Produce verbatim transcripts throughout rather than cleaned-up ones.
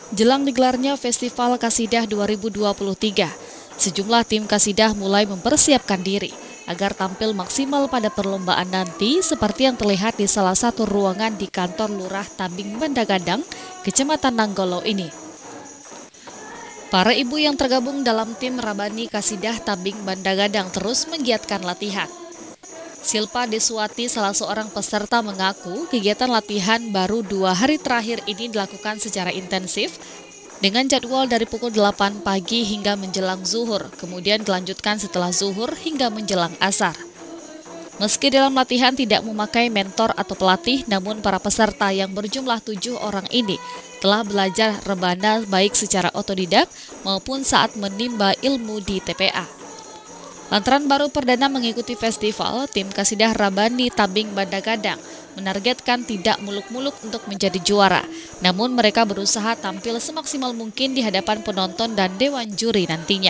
Jelang digelarnya Festival Qasidah dua ribu dua puluh tiga, sejumlah tim Qasidah mulai mempersiapkan diri agar tampil maksimal pada perlombaan nanti seperti yang terlihat di salah satu ruangan di kantor Lurah Tabing Bandagadang, Kecamatan Nanggolo ini. Para ibu yang tergabung dalam tim Rabani Qasidah Tabing Bandagadang terus menggiatkan latihan. Silpa Deswati, salah seorang peserta, mengaku kegiatan latihan baru dua hari terakhir ini dilakukan secara intensif dengan jadwal dari pukul delapan pagi hingga menjelang zuhur, kemudian dilanjutkan setelah zuhur hingga menjelang asar. Meski dalam latihan tidak memakai mentor atau pelatih, namun para peserta yang berjumlah tujuh orang ini telah belajar rebana baik secara otodidak maupun saat menimba ilmu di T P A. Lantaran baru perdana mengikuti festival, tim Qasidah Rabani Tabing Bandagadang menargetkan tidak muluk-muluk untuk menjadi juara. Namun mereka berusaha tampil semaksimal mungkin di hadapan penonton dan dewan juri nantinya.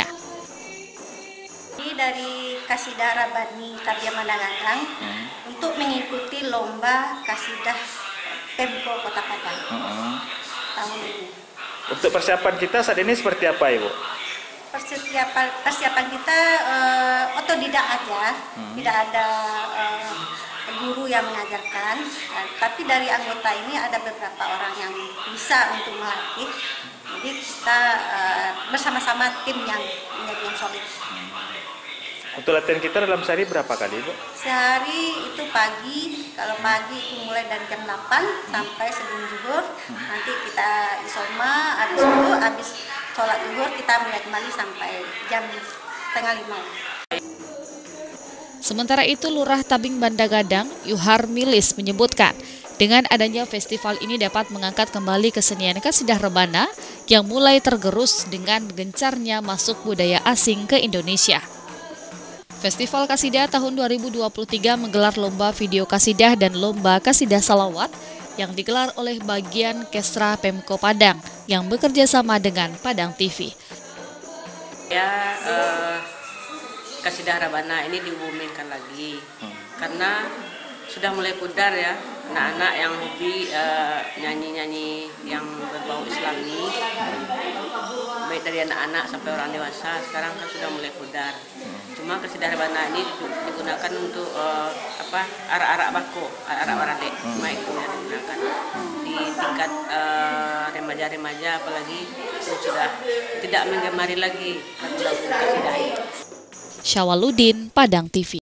Dari Qasidah Rabani Tabing Bandagadang hmm. untuk mengikuti lomba Qasidah Pemko Kota Padang hmm. tahun ini. Untuk persiapan kita saat ini seperti apa, Ibu? Persiapan, persiapan kita uh, otodidak aja, hmm. tidak ada uh, guru yang mengajarkan, uh, tapi dari anggota ini ada beberapa orang yang bisa untuk melatih, jadi kita uh, bersama-sama tim yang menjadi yang solid. Hmm. Untuk latihan kita dalam sehari berapa kali, Bu? Sehari itu pagi, kalau pagi itu mulai dari jam delapan sampai sebelum zuhur, hmm. nanti kita isoma, habis itu habis sholat zuhur kita mulai kembali sampai jam setengah lima. Sementara itu, Lurah Tabing Bandagadang, Yuhar Milis, menyebutkan dengan adanya festival ini dapat mengangkat kembali kesenian Qasidah Rebana yang mulai tergerus dengan gencarnya masuk budaya asing ke Indonesia. Festival Qasidah tahun dua ribu dua puluh tiga menggelar lomba video Qasidah dan lomba Qasidah Salawat yang digelar oleh bagian Kesra Pemko Padang yang bekerja sama dengan Padang T V. Ya, eh, Qasidah Rabana ini diumumkan lagi hmm. karena sudah mulai pudar ya anak-anak yang hobi eh, nyanyi-nyanyi yang berbau Islami, baik dari anak-anak sampai orang dewasa sekarang kan sudah mulai pudar. Cuma Qasidah Rabana ini digunakan untuk uh, apa arak-arak bako, arak-arak warade, cuma itu yang digunakan di tingkat remaja-remaja, uh, apalagi sudah tidak menggemari lagi lagu-lagu Qasidah ini. Syawaludin, Padang T V.